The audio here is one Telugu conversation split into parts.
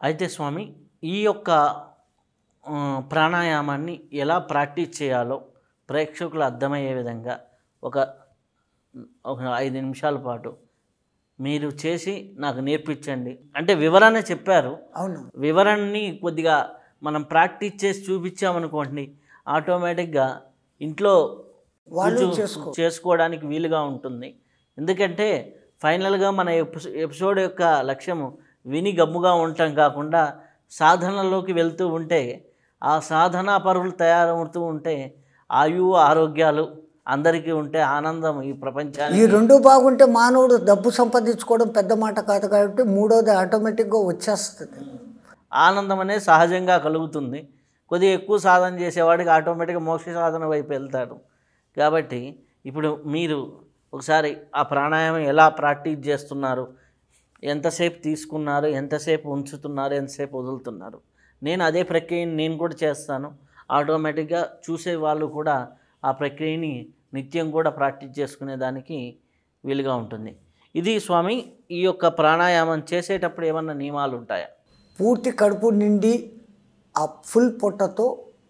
అయితే స్వామి, ఈ యొక్క ప్రాణాయామాన్ని ఎలా ప్రాక్టీస్ చేయాలో ప్రేక్షకులు అర్థమయ్యే విధంగా ఒక ఒక 5 నిమిషాల పాటు మీరు చేసి నాకు నేర్పించండి. అంటే వివరణ చెప్పారు. అవును. వివరణని కొద్దిగా మనం ప్రాక్టీస్ చేసి చూపించామనుకోండి, ఆటోమేటిక్గా ఇంట్లో వాళ్ళు చేసుకోవడానికి వీలుగా ఉంటుంది. ఎందుకంటే ఫైనల్గా మన ఎపిసోడ్ యొక్క లక్ష్యము విని గమ్ముగా ఉండటం కాకుండా సాధనలోకి వెళ్తూ ఉంటే, ఆ సాధనా పరులు తయారవుతూ ఉంటే ఆయువు ఆరోగ్యాలు అందరికీ ఉంటే ఆనందం ఈ ప్రపంచానికి. ఈ రెండు బాగుంటే మానవుడు డబ్బు సంపాదించుకోవడం పెద్ద మాట కాదు కాబట్టి మూడోది ఆటోమేటిక్గా వచ్చేస్తుంది. ఆనందం అనేది సహజంగా కలుగుతుంది. కొద్దిగా ఎక్కువ సాధన చేసేవాడికి ఆటోమేటిక్గా మోక్ష సాధన వైపు వెళ్తాడు. కాబట్టి ఇప్పుడు మీరు ఒకసారి ఆ ప్రాణాయామం ఎలా ప్రాక్టీస్ చేస్తున్నారు, ఎంతసేపు తీసుకున్నారు, ఎంతసేపు ఉంచుతున్నారు, ఎంతసేపు వదులుతున్నారు, నేను అదే ప్రక్రియని నేను కూడా చేస్తాను. ఆటోమేటిక్గా చూసే వాళ్ళు కూడా ఆ ప్రక్రియని నిత్యం కూడా ప్రాక్టీస్ చేసుకునేదానికి వీలుగా ఉంటుంది. ఇది స్వామి, ఈ యొక్క ప్రాణాయామం చేసేటప్పుడు ఏమన్నా నియమాలు ఉంటాయా? పూర్తి కడుపు నిండి ఆ ఫుల్ పొట్టతో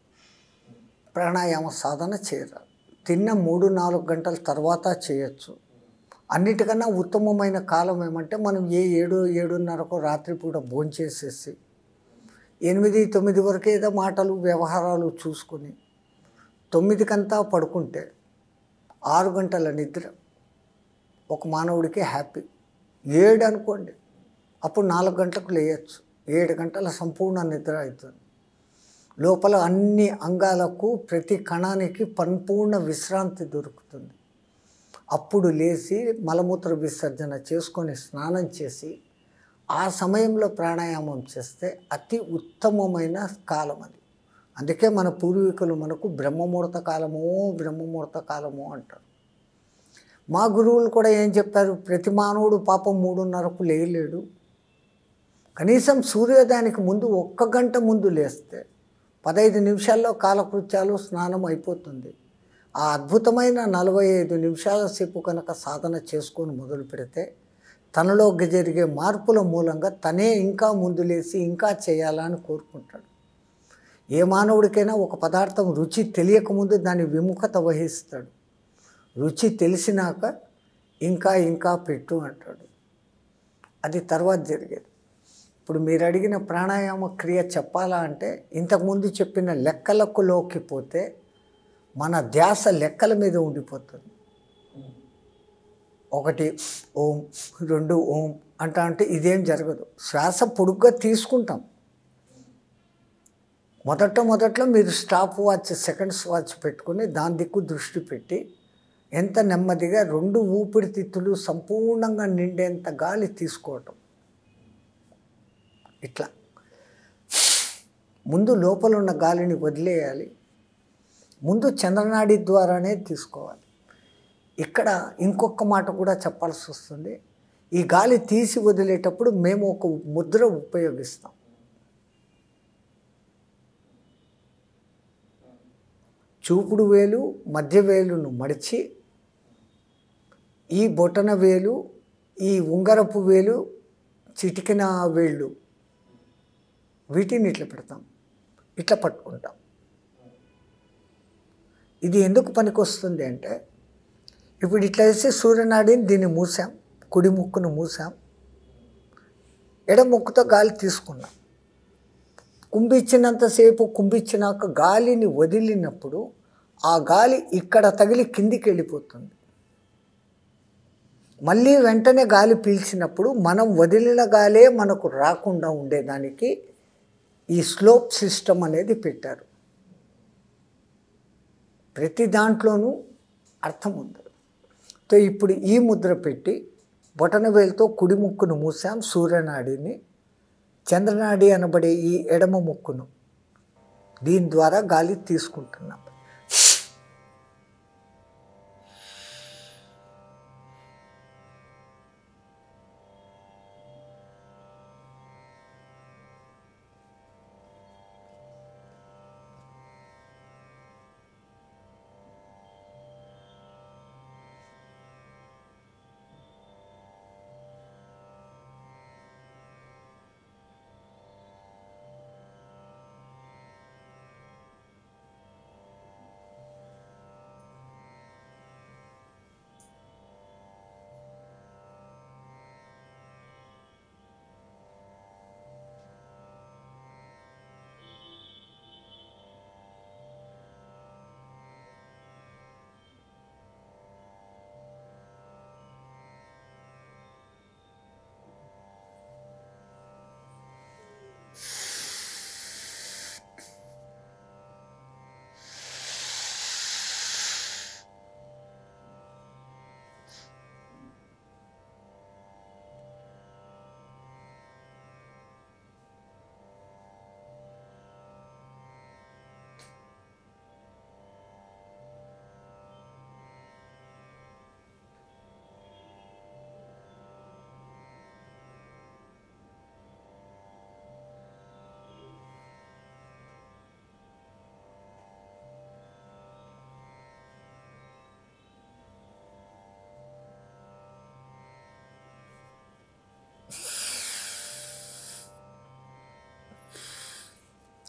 ప్రాణాయామ సాధన చేయరు. తిన్న 3-4 గంటల తర్వాత చేయొచ్చు. అన్నిటికన్నా ఉత్తమమైన కాలం ఏమంటే మనం 7-7:30 రాత్రిపూట భోంచేసేసి 8-9 వరకు ఏదో మాటలు వ్యవహారాలు చూసుకొని 9కంతా పడుకుంటే 6 గంటల నిద్ర ఒక మానవుడికి హ్యాపీ. 7 అనుకోండి, అప్పుడు 4 గంటలకు లేయచ్చు. 7 గంటల సంపూర్ణ నిద్ర అవుతుంది. లోపల అన్ని అంగాలకు ప్రతి కణానికి పరిపూర్ణ విశ్రాంతి దొరుకుతుంది. అప్పుడు లేచి మలమూత్ర విసర్జన చేసుకొని స్నానం చేసి ఆ సమయంలో ప్రాణాయామం చేస్తే అతి ఉత్తమమైన కాలం అది. అందుకే మన పూర్వీకులు మనకు బ్రహ్మముహూర్త కాలము అంటారు. మా గురువులు కూడా ఏం చెప్పారు, ప్రతి మానవుడు పాపం 3:30కు లేయలేడు. కనీసం సూర్యోదయానికి ముందు 1 గంట ముందు లేస్తే 15 నిమిషాల్లో కాలకృత్యాలు స్నానం అయిపోతుంది. ఆ అద్భుతమైన 45 నిమిషాల సేపు కనుక సాధన చేసుకొని మొదలు పెడితే తనలో జరిగే మార్పుల మూలంగా తనే ఇంకా ముందు లేచి ఇంకా చేయాలని కోరుకుంటాడు. ఏ మానవుడికైనా ఒక పదార్థం రుచి తెలియకముందు దాని విముఖత వహిస్తాడు. రుచి తెలిసినాక ఇంకా పెట్టు అంటాడు. అది తర్వాత జరిగేది. ఇప్పుడు మీరు అడిగిన ప్రాణాయామ క్రియ చెప్పాలా అంటే ఇంతకుముందు చెప్పిన లెక్కలకులోకి పోతే మన ధ్యాస లెక్కల మీద ఉండిపోతుంది. 1 ఓం 2 ఓం అంటే ఇదేం జరగదు. శ్వాస పొడుగ్గా తీసుకుంటాం. మొదట్లో మీరు స్టాప్ వాచ్, సెకండ్స్ వాచ్ పెట్టుకుని దాని దిక్కు దృష్టి పెట్టి ఎంత నెమ్మదిగా 2 ఊపిరితిత్తులు సంపూర్ణంగా నిండేంత గాలి తీసుకోవటం. ఇట్లా ముందు లోపల ఉన్న గాలిని వదిలేయాలి. ముందు చంద్రనాడి ద్వారానే తీసుకోవాలి. ఇక్కడ ఇంకొక మాట కూడా చెప్పాల్సి వస్తుంది. ఈ గాలి తీసి వదిలేటప్పుడు మేము ఒక ముద్ర ఉపయోగిస్తాం. చూపుడు వేలు మధ్య వేలును మడిచి ఈ బొటన వేలు, ఈ ఉంగరపు వేలు, చిటికిన వేళ్ళు వీటిని ఇట్లా పెడతాం, ఇట్లా పట్టుకుంటాం. ఇది ఎందుకు పనికొస్తుంది అంటే ఇప్పుడు ఇట్లా వేసి సూర్యనాడిని దీన్ని మూసాం, కుడి ముక్కును మూసాం, ఎడమ ముక్కుతో గాలి తీసుకున్నాం. కుంభించినంతసేపు కుంభించినాక గాలిని వదిలినప్పుడు ఆ గాలి ఇక్కడ తగిలి కిందికి వెళ్ళిపోతుంది. మళ్ళీ వెంటనే గాలి పీల్చినప్పుడు మనం వదిలిన గాలే మనకు రాకుండా ఉండేదానికి ఈ స్లోప్ సిస్టమ్ అనేది పెట్టారు. ప్రతి దాంట్లోనూ అర్థం ఉంది. సో ఇప్పుడు ఈ ముద్ర పెట్టి బొటన వేలుతో కుడి ముక్కును మూసాం, సూర్యనాడిని, చంద్రనాడి అనబడే ఈ ఎడమ ముక్కును దీని ద్వారా గాలి తీసుకుంటున్నాం.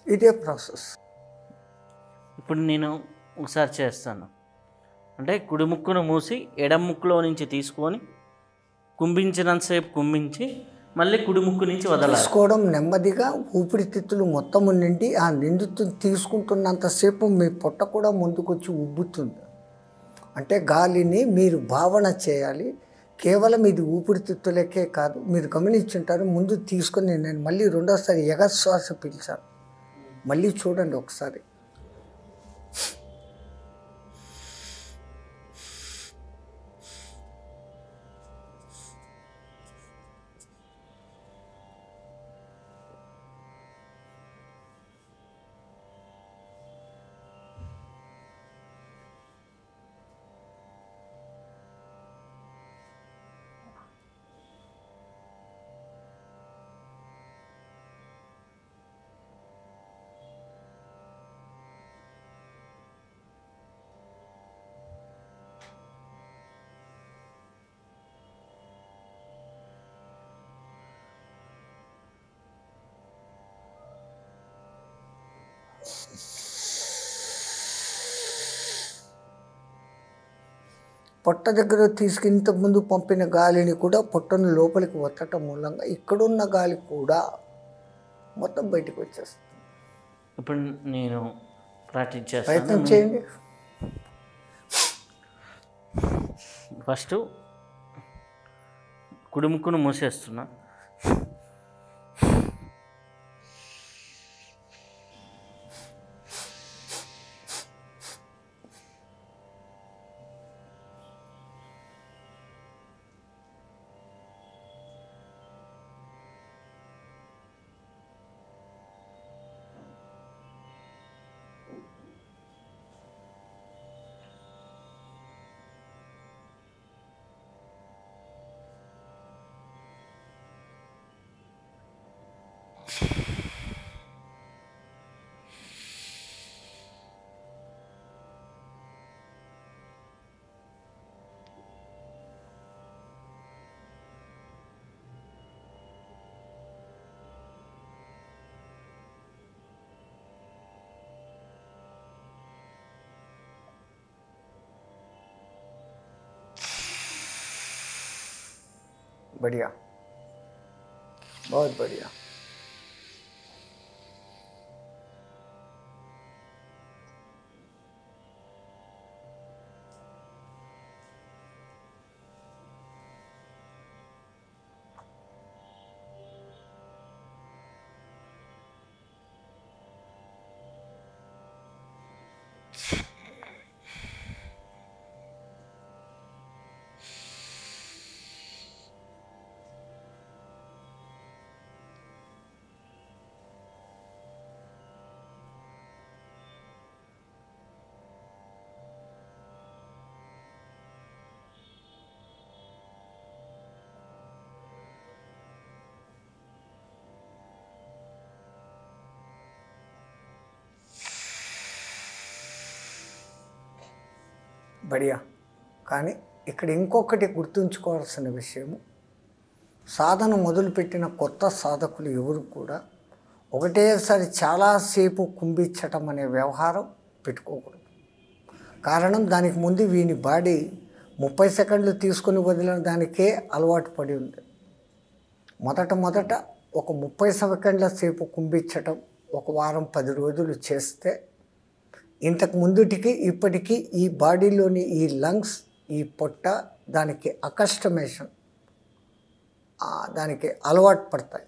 ఇదే ప్రాసెస్. ఇప్పుడు నేను ఒకసారి చేస్తాను. అంటే కుడి ముక్కును మూసి ఎడమ ముక్కులో నుంచి తీసుకొని కుంభించినంతసేపు కుంభించి మళ్ళీ కుడి ముక్కు నుంచి వదలాలి. తీసుకోవడం నెమ్మదిగా, ఊపిరితిత్తులు మొత్తము నిండి ఆ నిండుతు తీసుకుంటున్నంతసేపు మీ పొట్ట కూడా ముందుకొచ్చి ఉబ్బుతుంది. అంటే గాలిని మీరు భావన చేయాలి. కేవలం ఇది ఊపిరితిత్తులకే కాదు, మీరు గమనించుంటారు. ముందు తీసుకొని నేను మళ్ళీ రెండోసారి ఎగశ్వాస పీల్చాను. మళ్ళీ చూడండి ఒకసారి. పొట్ట దగ్గర ఇంతకుముందు పంపిన గాలిని కూడా పొట్టను లోపలికి వచ్చటం మూలంగా ఇక్కడున్న గాలి కూడా మొత్తం బయటకు వచ్చేస్తుంది. ఇప్పుడు నేను ప్రాక్టీస్ చేస్తాను. ప్రయత్నం చేయండి. ఫస్ట్ కుడి ముక్కును మూసేస్తున్నా. बढ़िया, बहुत बढ़िया. బడియా. కానీ ఇక్కడ ఇంకొకటి గుర్తుంచుకోవాల్సిన విషయము, సాధన మొదలుపెట్టిన కొత్త సాధకులు ఎవరు కూడా ఒకటేసారి చాలాసేపు కుంభించటం అనే వ్యవహారం పెట్టుకోకూడదు. కారణం దానికి ముందు వీని బాడీ 30 సెకండ్లు తీసుకుని వదిలిన దానికే అలవాటు పడి ఉంది. మొదట ఒక 30 సెకండ్ల సేపు కుంభించటం ఒక వారం 10 రోజులు చేస్తే ఇంతకు ముందుటికి ఇప్పటికీ ఈ బాడీలోని ఈ లంగ్స్, ఈ పొట్ట దానికి అకస్టమేషన్, దానికి అలవాటు పడతాయి.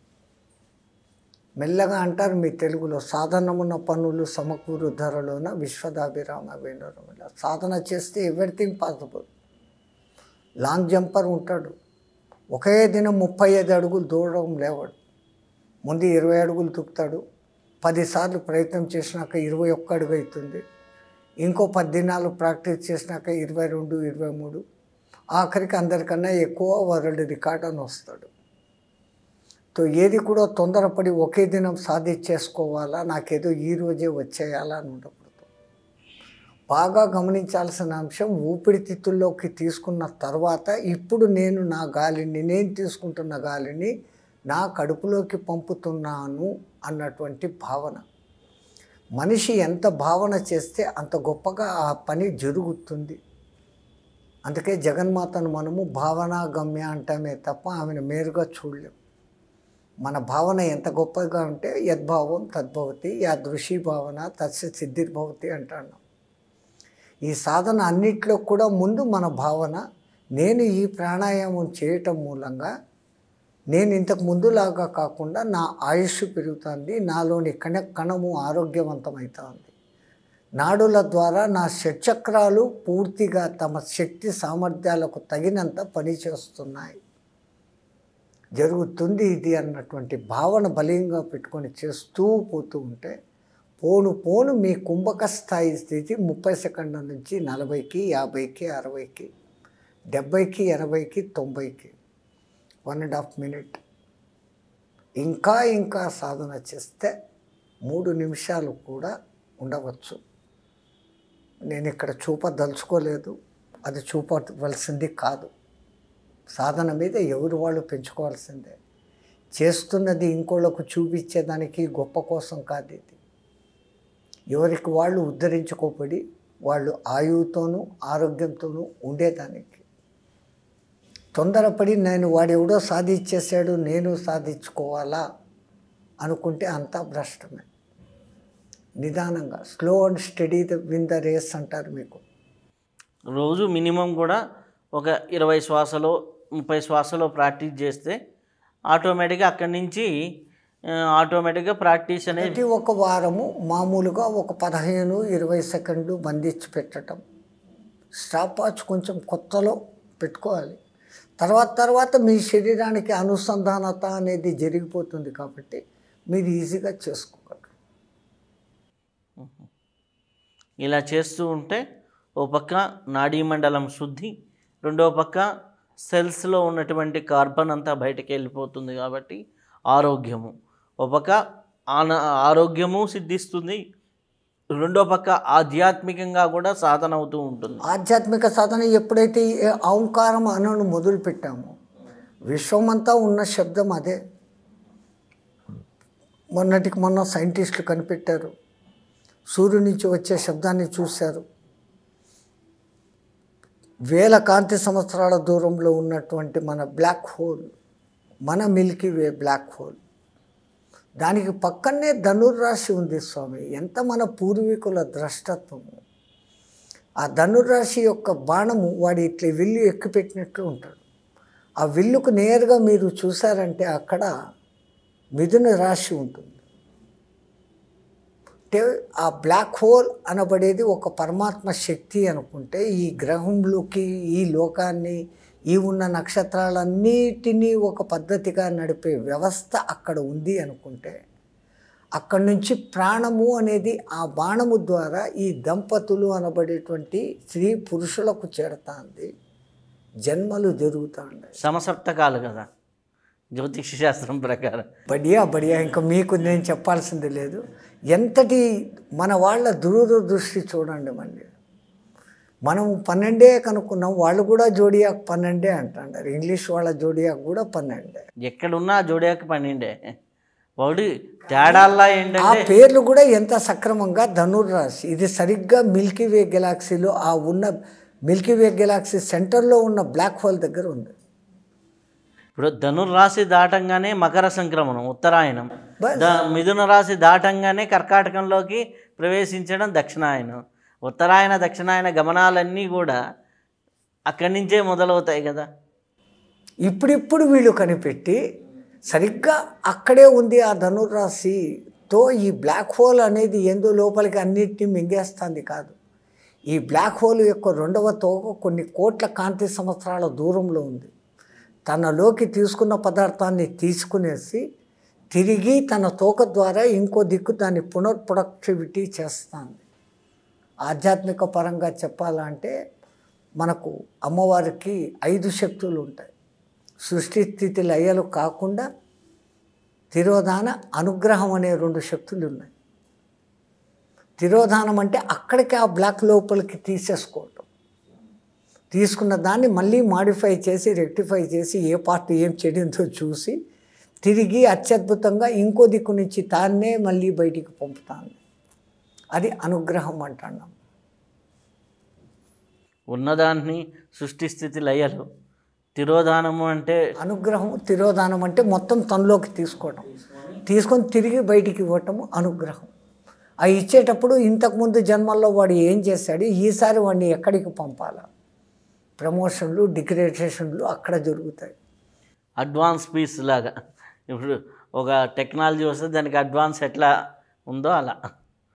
మెల్లగా అంటారు మీ తెలుగులో, సాధనమున్న పనులు సమకూరు ధరలోన విశ్వదాభిరామ వేణురమిల. సాధన చేస్తే ఎవ్రీథింగ్ పాసిబుల్. లాంగ్ జంపర్ ఉంటాడు, ఒకే దినం 35 అడుగులు దూడడం లేవాడు. ముందు 20 అడుగులు తుక్కుతాడు, 10 సార్లు ప్రయత్నం చేసినాక 21 అడుగు అవుతుంది. ఇంకో 10 దినాలు ప్రాక్టీస్ చేసినాక 22, 23, ఆఖరికి అందరికన్నా ఎక్కువ వరల్డ్ రికార్డ్ అని వస్తాడు. తో ఏది కూడా తొందరపడి ఒకే దినం సాధించేసుకోవాలా, నాకేదో ఈరోజే వచ్చేయాలా అని ఉండకూడదు. బాగా గమనించాల్సిన అంశం, ఊపిరితిత్తుల్లోకి తీసుకున్న తర్వాత ఇప్పుడు నేను తీసుకుంటున్న గాలిని నా కడుపులోకి పంపుతున్నాను అన్నటువంటి భావన. మనిషి ఎంత భావన చేస్తే అంత గొప్పగా ఆ పని జరుగుతుంది. అందుకే జగన్మాతను మనము భావనాగమ్య అంటామే తప్ప ఆమెను మేరుగా చూడలేం. మన భావన ఎంత గొప్పగా ఉంటే యద్భావం తద్భవతి, యాదృశీ భావన తస్య సిద్ధిర్భవతి అంటాను. ఈ సాధన అన్నిట్లో కూడా ముందు మన భావన, నేను ఈ ప్రాణాయామం చేయటం మూలంగా నేను ఇంతకు ముందులాగా కాకుండా నా ఆయుష్ పెరుగుతుంది, నాలోని కణము ఆరోగ్యవంతమవుతుంది, నాడుల ద్వారా నా షట్చక్రాలు పూర్తిగా తమ శక్తి సామర్థ్యాలకు తగినంత పనిచేస్తున్నాయి, జరుగుతుంది ఇది అన్నటువంటి భావన బలీయంగా పెట్టుకొని చేస్తూ పోతూ ఉంటే పోను మీ కుంభక స్థాయి స్థితి 30 సెకండ్ల నుంచి 40కి, 50కి, 60కి, 70కి, 80కి, 90కి 1.5 మినిట్. ఇంకా సాధన చేస్తే 3 నిమిషాలు కూడా ఉండవచ్చు. నేను ఇక్కడ చూపదలుచుకోలేదు, అది చూపవలసింది కాదు. సాధన మీద ఎవరు వాళ్ళు పెంచుకోవాల్సిందే. చేస్తున్నది ఇంకోళ్ళకు చూపించేదానికి గొప్ప కోసం కాదు. ఇది ఎవరికి వాళ్ళు ఉద్ధరించుకోబడి వాళ్ళు ఆయువుతోనూ ఆరోగ్యంతోనూ ఉండేదానికి. తొందరపడి నేను వాడెవడో సాధించేశాడు నేను సాధించుకోవాలా అనుకుంటే అంతా భ్రష్టమే. నిదానంగా slow and steady win the race అంటారు. మీకు రోజు మినిమం కూడా ఒక 20 శ్వాసలో 30 శ్వాసలో ప్రాక్టీస్ చేస్తే ఆటోమేటిక్గా అక్కడి నుంచి ఆటోమేటిక్గా ప్రాక్టీస్ అనేది ప్రతి ఒక వారము మామూలుగా ఒక 15-20 సెకండ్లు బంధించి పెట్టడం. స్టాప్ వాచ్ కొంచెం కొత్తలో పెట్టుకోవాలి. తర్వాత మీ శరీరానికి అనుసంధానత అనేది జరిగిపోతుంది కాబట్టి మీరు ఈజీగా చేసుకోగలరు. ఇలా చేస్తూ ఉంటే ఓ పక్క నాడీ మండలం శుద్ధి, రెండో పక్క సెల్స్లో ఉన్నటువంటి కార్బన్ అంతా బయటకు వెళ్ళిపోతుంది కాబట్టి ఆరోగ్యము, ఓ పక్క ఆరోగ్యము సిద్ధిస్తుంది, రెండో పక్క ఆధ్యాత్మికంగా కూడా సాధన అవుతూ ఉంటుంది. ఆధ్యాత్మిక సాధన ఎప్పుడైతే ఓంకారం అనను మొదలు పెట్టామో విశ్వమంతా ఉన్న శబ్దం అదే. మొన్నటికి మొన్న సైంటిస్టులు కనిపెట్టారు, సూర్యుడి నుంచి వచ్చే శబ్దాన్ని చూశారు. వేల కాంతి సంవత్సరాల దూరంలో ఉన్నటువంటి మన బ్లాక్ హోల్, మన మిల్కీ వే బ్లాక్ హోల్, దానికి పక్కనే ధనుర్రాశి ఉంది స్వామి. ఎంత మన పూర్వీకుల ద్రష్టత్వము. ఆ ధనుర్రాశి యొక్క బాణము వాడి ఇట్లా విల్లు ఎక్కుపెట్టినట్లు ఉంటాడు. ఆ విల్లుకు నేరుగా మీరు చూసారంటే అక్కడ మిథున రాశి ఉంటుంది. అంటే ఆ బ్లాక్ హోల్ అనబడేది ఒక పరమాత్మ శక్తి అనుకుంటే ఈ గ్రహంలోకి ఈ లోకాన్ని ఈ ఉన్న నక్షత్రాలన్నిటినీ ఒక పద్ధతిగా నడిపే వ్యవస్థ అక్కడ ఉంది అనుకుంటే అక్కడి నుంచి ప్రాణము అనేది ఆ బాణము ద్వారా ఈ దంపతులు అనబడేటువంటి స్త్రీ పురుషులకు చేరుతుంది, జన్మలు జరుగుతూ ఉన్నాయి. సమసప్తకాలు కదా జ్యోతిష శాస్త్రం ప్రకారం. బడియా ఇంకా మీకు నేను చెప్పాల్సింది లేదు. ఎంతటి మన వాళ్ళ దూరదృష్టి చూడండి. మనం 12 కనుక్కున్నాం, వాళ్ళు కూడా జోడియాక్ 12 అంటారు. ఇంగ్లీష్ వాళ్ళ జోడియాక్ కూడా 12. ఎక్కడున్నా జోడియాక్ 12. వాడు తేడాల్లా ఏంటంటే ఆ పేర్లు కూడా ఎంత సక్రమంగా ధనుర్రాశి. ఇది సరిగ్గా మిల్కీ వే గెలాక్సీలో ఆ ఉన్న మిల్కీ వే గెలాక్సీ సెంటర్లో ఉన్న బ్లాక్ హోల్ దగ్గర ఉంది. ఇప్పుడు ధనుర్రాశి దాటంగానే మకర సంక్రమణం ఉత్తరాయణం, మిథున రాశి దాటంగానే కర్కాటకంలోకి ప్రవేశించడం దక్షిణాయనం. ఉత్తరాయణ దక్షిణాయన గమనాలన్నీ కూడా అక్కడి నుంచే మొదలవుతాయి కదా. ఇప్పుడిప్పుడు వీళ్ళు కనిపెట్టి సరిగ్గా అక్కడే ఉంది ఆ ధనుర్రాశితో ఈ బ్లాక్ హోల్ అనేది ఎందు లోపలికి అన్నిటినీ మింగేస్తుంది కాదు. ఈ బ్లాక్ హోల్ యొక్క 2వ తోక కొన్ని కోట్ల కాంతి సంవత్సరాల దూరంలో ఉంది. తనలోకి తీసుకున్న పదార్థాన్ని తీసుకునేసి తిరిగి తన తోక ద్వారా ఇంకో దిక్కు దాన్ని పునఃప్రొడక్టివిటీ చేస్తుంది. ఆధ్యాత్మిక పరంగా చెప్పాలంటే మనకు అమ్మవారికి 5 శక్తులు ఉంటాయి. సృష్టి స్థితి లయలు కాకుండా తిరోధాన అనుగ్రహం అనే 2 శక్తులు ఉన్నాయి. తిరోధానం అంటే అక్కడికి ఆ బ్లాక్ లోపలికి తీసేసుకోవటం, తీసుకున్న దాన్ని మళ్ళీ మాడిఫై చేసి రెక్టిఫై చేసి ఏ పార్ట్ ఏం చెడిందో చూసి తిరిగి అత్యద్భుతంగా ఇంకో దిక్కు నుంచి తాన్నే మళ్ళీ బయటికి పంపుతాను. అది అనుగ్రహం అంటున్నాం. ఉన్నదాన్ని సృష్టి స్థితి లయలు. తిరోధానము అంటే అనుగ్రహం, తిరోధానం అంటే మొత్తం తనలోకి తీసుకోవడం, తీసుకొని తిరిగి బయటికి ఇవ్వటము అనుగ్రహం. ఆ ఇచ్చేటప్పుడు ఇంతకుముందు జన్మల్లో వాడు ఏం చేశాడు, ఈసారి వాడిని ఎక్కడికి పంపాలా, ప్రమోషన్లు డిగ్రేడేషన్లు అక్కడ జరుగుతాయి. అడ్వాన్స్ పీస్ లాగా ఇప్పుడు ఒక టెక్నాలజీ వస్తే దానికి అడ్వాన్స్ ఎట్లా ఉందో అలా